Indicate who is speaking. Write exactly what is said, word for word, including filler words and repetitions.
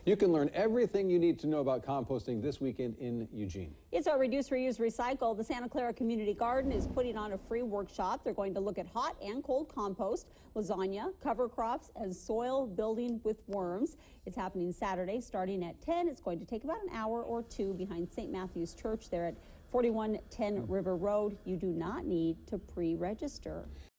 Speaker 1: You can learn everything you need to know about composting this weekend in Eugene.
Speaker 2: It's our Reduce, Reuse, Recycle. The Santa Clara Community Garden is putting on a free workshop. They're going to look at hot and cold compost, lasagna, cover crops, and soil building with worms. It's happening Saturday starting at ten. It's going to take about an hour or two behind Saint Matthew's Church there at forty-one ten River Road. You do not need to pre-register.